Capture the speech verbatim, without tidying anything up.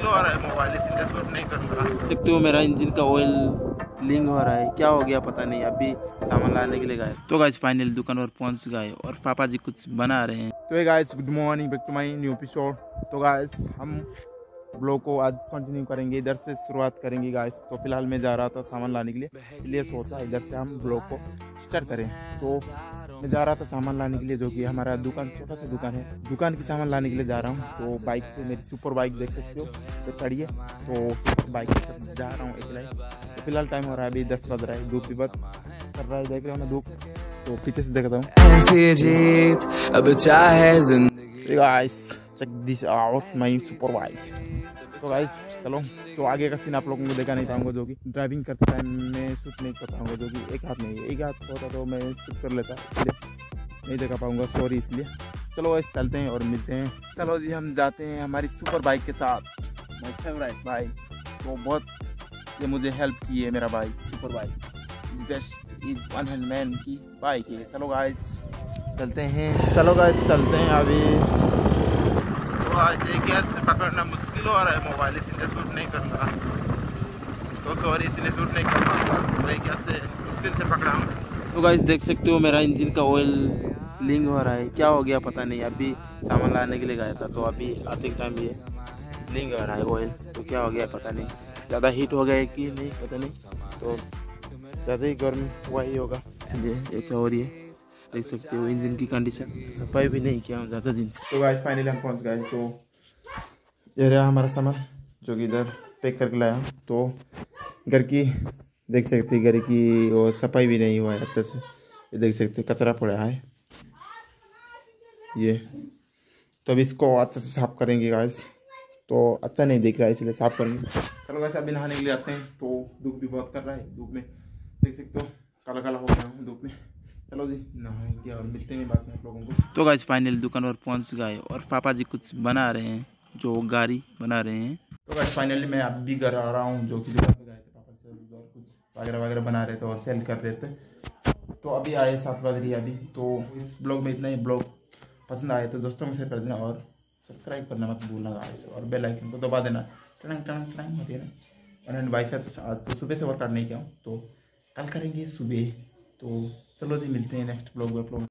हो रहा है, मोबाइल इसलिए शूट नहीं कर रहा। देखते हो मेरा इंजन का ऑयल लीक हो रहा है, क्या हो गया पता नहीं। अभी सामान लाने के लिए गए तो गाइस फाइनल दुकान पर पहुंच गए और पापा जी कुछ बना रहे हैं। तो guys good morning, back to my new episode. तो गाइस हम ब्लॉग को आज कंटिन्यू करेंगे, इधर से शुरुआत करेंगे गाइस। तो फिलहाल मैं जा रहा था सामान लाने के लिए, इसलिए सोचा इधर से हम ब्लॉग को स्टार्ट करें। तो मैं जा रहा था सामान लाने के लिए, जो कि हमारा दुकान छोटा सा दुकान है, दुकान की सामान लाने के लिए जा रहा हूँ। तो बाइक से, मेरी सुपर बाइक देख सकते हो तो खड़ी है, तो सुपर बाइक के साथ जा रहा हूँ अकेला ही। तो फिलहाल टाइम हो रहा है अभी दस बज रहा है, धूप भी बहुत कर रहा है, देख रहे हो ना धूप। तो पीछे से देखता हूँ। Guys check this out my super bike. तो गाइस चलो, तो आगे का सीन आप लोगों को देखा नहीं पाऊंगा, जो कि ड्राइविंग करते टाइम मैं शूट नहीं कर पाऊंगा, जो कि एक हाथ नहीं है, एक हाथ होता तो मैं शूट कर लेता, इसलिए नहीं देखा पाऊंगा, सॉरी। इसलिए चलो गाइस चलते हैं और मिलते हैं। चलो जी हम जाते हैं हमारी सुपर बाइक के साथ, माय फेवरेट बाइक। तो बहुत ये मुझे हेल्प की है मेरा bike, super bike is best, is one hand man की बाइक है। चलो गाइस चलते हैं, चलो गाइस चलते हैं अभी। तो ऐसे एक हाथ से पकड़ना मुश्किल हो रहा है, मोबाइल इसलिए शूट नहीं कर रहा, तो सॉरी इसलिए शूट नहीं कर रहा, तो एक हाथ से मुश्किल से पकड़ा हूँ। तो गाइस देख सकते हो मेरा इंजन का ऑयल लीक हो रहा है, क्या हो गया पता नहीं। अभी सामान लाने के लिए गया था, तो अभी आते टाइम ये लीक हो रहा है ऑयल, तो क्या हो गया पता नहीं, ज़्यादा हीट हो गया कि नहीं पता नहीं, तो ज़्यादा ही गर्म हुआ ही होगा, इसलिए ऐसा हो रही है। देख सकते हो इंजन की कंडीशन, सफाई भी नहीं किया हूँ ज़्यादा दिन से। तो गाइस फाइनली हम पहुंच गए। तो ये रहा हमारा सामान, जो कि इधर पैक करके लाया हूँ। तो घर की देख सकते हैं, घर की वो सफाई भी नहीं हुआ है अच्छे से, ये देख सकते हैं कचरा पड़ा है ये। तो अब इसको अच्छे से साफ करेंगे गाइस, तो अच्छा नहीं दिख रहा है इसलिए साफ करेंगे। चलो गाइस अभी नहाने के लिए आते हैं। तो धूप भी बहुत कर रहा है, धूप में देख सकते हो काला काला हो गया हूँ धूप में। चलो जी नहाएंगे और मिलते हैं बाद में आप लोगों को। तो गाइस फाइनल दुकान पर पहुंच गए और पापा जी कुछ बना रहे हैं, जो गाड़ी बना रहे हैं। तो गाइस फाइनली मैं अब भी घर आ रहा हूँ, जो कि दुकान पे गए थे पापा से, और कुछ वगैरह वगैरह बना रहे थे और सेल कर रहे थे। तो अभी आए सात बज रही है अभी। तो इस ब्लॉग में इतना ही। ब्लॉग पसंद आए तो दोस्तों को शेयर कर देना और सब्सक्राइब करना मत भूलना गाइस, और बेल आइकन को दबा देना, टंग टंग टंग मत देना। और भाई साहब आज तो सुबह से वर्कआउट नहीं किया हूँ, तो कल करेंगे सुबह। तो चलो जी मिलते हैं नेक्स्ट ब्लॉग में।